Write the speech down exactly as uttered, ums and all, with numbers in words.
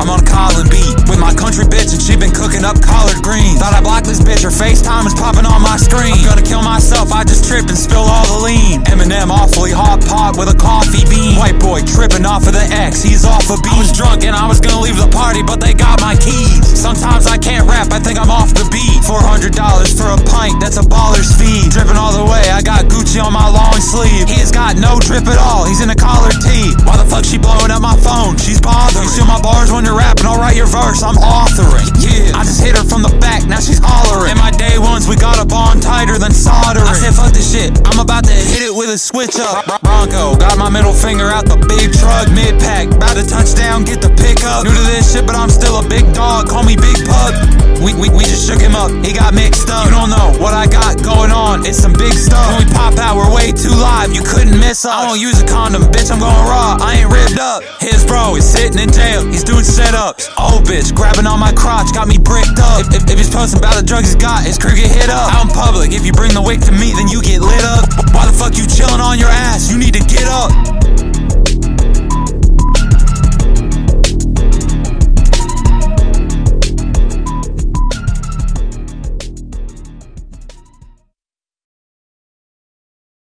I'm on a Colin beat with my country bitch, and she been cooking up collard greens. Thought I blocked this bitch, her FaceTime is popping on my screen. I'm gonna kill myself, I just tripped and spilled all the lean. Eminem awfully hot pot with a coffee bean. White boy tripping off of the X, he's off a beat. I was drunk and I was gonna leave the party, but they got my keys. Sometimes I can't rap, I think I'm off the beat. Four hundred dollars for a pint, that's a baller's fee. Dripping all the way, I got Gucci on my long sleeve. He has got no drip at all, he's in a collared tee. Why the fuck she blowing up my phone? She's bothering. You steal my bars when you're rapping, I'll write your verse, I'm authoring. Yeah, I just hit her from the back, now she's hollering. In my day ones, we got a bond tighter than soldering. I said fuck this shit, I'm about to hit it with a switch up. Bronco, got my middle finger out the big truck. Mid-pack, about to touch down, get the pickup. New to this shit, but I'm still a big dog, call me Big Pug. We, we, we just shook him up, he got mixed up. You don't know what I got going on, it's some big stuff. When we pop out, we're way too live, you couldn't miss us. I won't use a condom, bitch, I'm going raw, I ain't ripped up. His bro is sitting in jail, he's doing setups. Old bitch, grabbing on my crotch, got me bricked up. If, if, if he's posting about the drugs he's got, his crew get hit up. Out in public, if you bring the wick to me, then you get lit up.